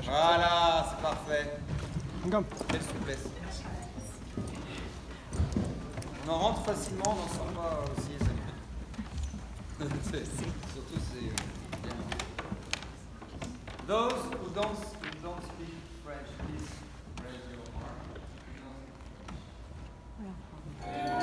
Voilà, c'est parfait. Comme. Quelle souplesse. On en rentre facilement, on n'en sort pas aussi aisément. Surtout, c'est bien. Those who don't speak French, please raise your arm.